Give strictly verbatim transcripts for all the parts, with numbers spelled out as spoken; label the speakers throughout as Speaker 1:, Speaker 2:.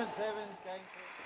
Speaker 1: seven, game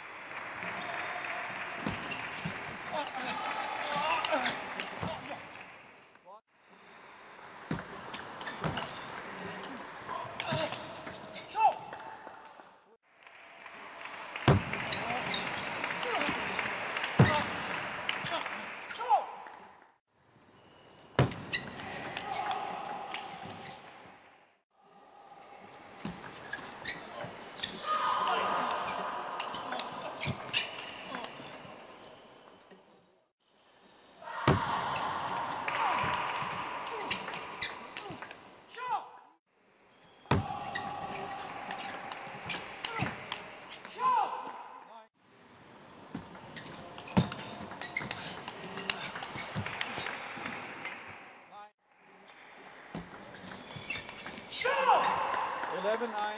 Speaker 1: eleven nine,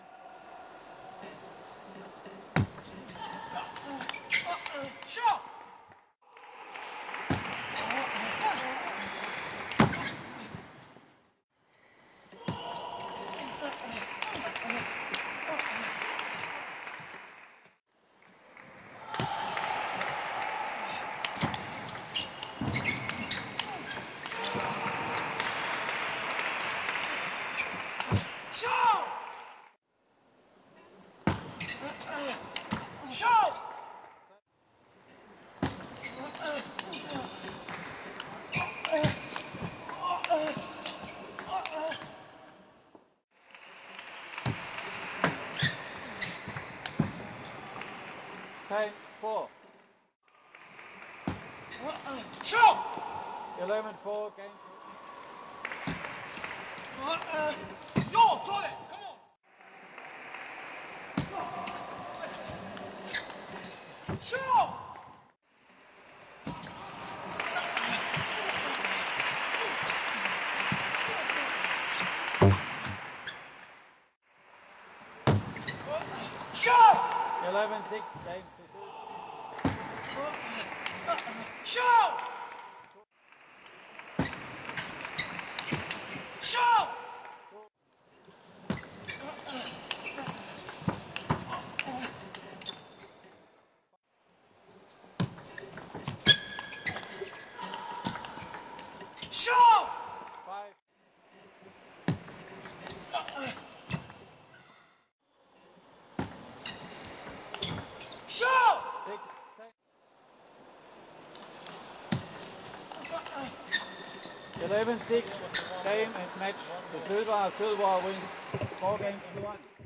Speaker 1: time four. eleven four, game
Speaker 2: Yo, got it! Come on! Shoot! Shoot!
Speaker 1: eleven six, game
Speaker 2: Shoot! Shoot! Shoot!
Speaker 1: five.
Speaker 2: Shoot!
Speaker 1: six, eleven six, game and match to Silva. Silva wins four games to one.